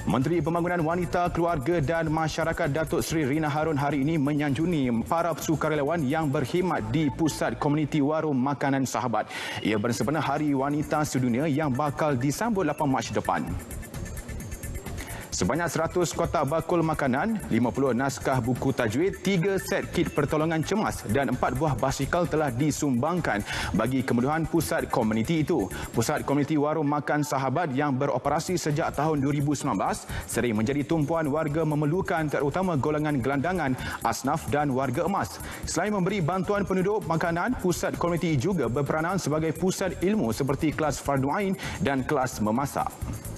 Menteri Pembangunan Wanita, Keluarga dan Masyarakat Datuk Seri Rina Harun hari ini menyanjungi para sukarelawan yang berkhidmat di Pusat Komuniti Warung Makanan Sahabat. Ia bersempena Hari Wanita Sedunia yang bakal disambut 8 Mac depan. Sebanyak 100 kotak bakul makanan, 50 naskah buku tajwid, 3 set kit pertolongan cemas dan 4 buah basikal telah disumbangkan bagi kemudahan pusat komuniti itu. Pusat Komuniti Warung Makan Sahabat yang beroperasi sejak tahun 2019 sering menjadi tumpuan warga memerlukan terutama golongan gelandangan, asnaf dan warga emas. Selain memberi bantuan penduduk makanan, pusat komuniti juga berperanan sebagai pusat ilmu seperti kelas fardu ain dan kelas memasak.